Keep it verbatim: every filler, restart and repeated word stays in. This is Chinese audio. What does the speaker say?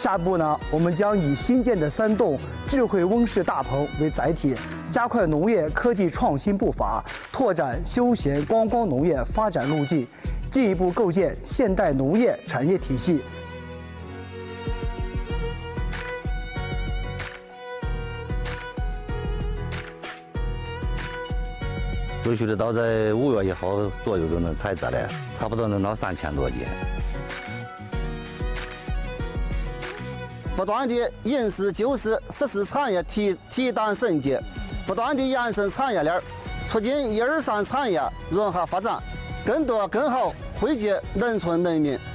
下一步呢，我们将以新建的三栋智慧温室大棚为载体，加快农业科技创新步伐，拓展休闲观光农业发展路径，进一步构建现代农业产业体系。 枸杞的到在五月以后左右就能采摘了，差不多能到三千多斤。 不断的因时就事，实施产业提提档升级，不断的延伸产业链，促进一二三产业融合发展，更多更好惠及农村农民。